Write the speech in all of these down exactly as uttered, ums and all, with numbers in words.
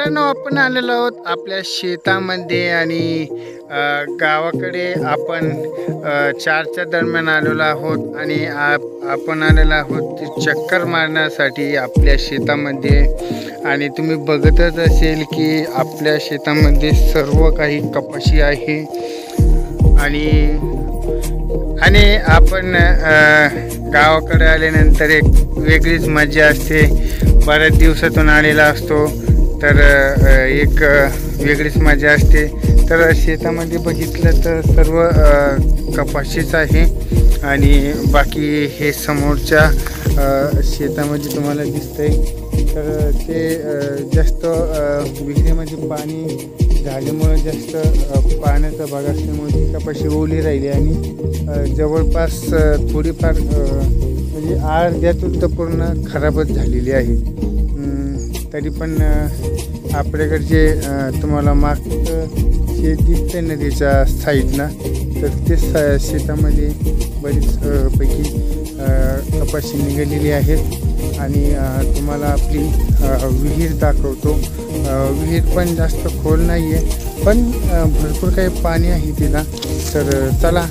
मित्रांनो, आपण आलेलो आहोत आपल्या शेतामध्ये आणि अ, गावाकडे आपण अ, चारच्या दरम्यान आलेलो आहोत आणि आप आपण आलेलो आहोत ती चक्कर मारण्यासाठी आपल्या शेतामध्ये. आणि तुम्ही बघतच असेल की आपल्या शेतामध्ये सर्व काही कपाशी आहे आणि आणि आपण अ, गावाकडे आल्यानंतर एक वेगळीच मजा असते. बऱ्याच दिवसातून आलेला असतो तर अ, एक अ, वेगळीच मजा असते. तर शेतामध्ये बघितलं तर सर्व अ, कपाशीच आहे आणि बाकी हे समोरच्या अ, शेतामध्ये तुम्हाला दिसतंय. तर ते अ, जास्त अ, विहिरीमध्ये पाणी झाल्यामुळं जास्त अ, पाण्याचा भाग असल्यामुळे ती कपाशी ओली राहिली आणि अ, जवळपास अ, थोडीफार अ, म्हणजे अर्ध्यातून तर पूर्ण खराबच झालेली आहे. तरी पण आपल्याकडचे तुम्हाला मागचं शेत दिसतंय नदीच्या साईडला, तर ते शेतामध्ये बरीच पैकी कपाशी निघालेली आहेत. आणि तुम्हाला आपली विहीर दाखवतो. विहीर पण जास्त खोल नाही आहे, पण भरपूर काही पाणी आहे तिला. तर चला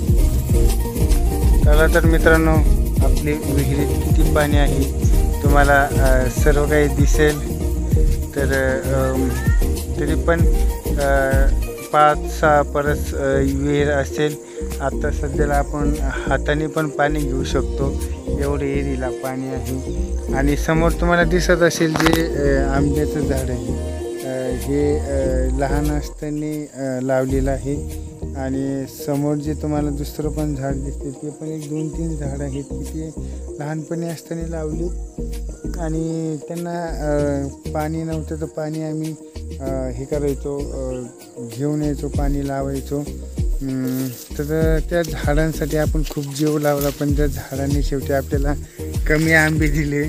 चला तर मित्रांनो, आपली विहिरीत किती पाणी आहे तुम्हाला सर्व काही दिसेल. तर तरी पण पाच सहा परस विहीर असेल. आता सध्याला आपण हाताने पण पाणी घेऊ शकतो, एवढे एरीला पाणी आहे. आणि समोर तुम्हाला दिसत असेल जे आंब्याचं झाड आहे, हे लहान असताना लावलेलं आहे. आणि समोर जे तुम्हाला दुसरं पण झाड दिसते ते पण एक दोन तीन झाड आहेत की ते लहानपणी असताना लावली आणि त्यांना पाणी नव्हतं तर पाणी आम्ही हे करायचो, घेऊन यायचो, पाणी लावायचो. तर त्या झाडांसाठी आपण खूप जीव लावला, पण त्या झाडांनी शेवटी आपल्याला कमी आंबे दिले.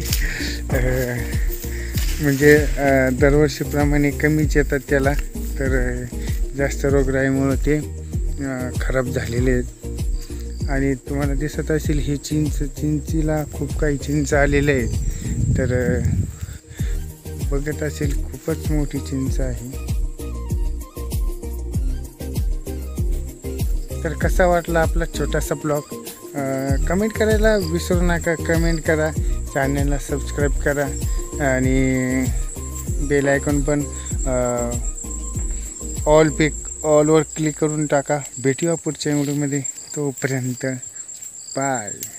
म्हणजे दरवर्षीप्रमाणे कमीच येतात त्याला. तर जास्त रोगराईमुळं ते खराब झालेले आहेत. आणि तुम्हाला दिसत असेल ही चिंच, चिंचीला खूप काही चिंच आलेले आहेत. तर बघत असेल खूपच मोठी चिंच आहे. तर कसा वाटला आपला छोटासा ब्लॉग, कमेंट करायला विसरू नका. कमेंट करा, चॅनलला सबस्क्राईब करा आणि बेल आयकॉन पण ऑल पिक ऑलवर क्लिक करून टाका. भेटूया पुढच्या व्हिडिओमध्ये. तोपर्यंत बाय.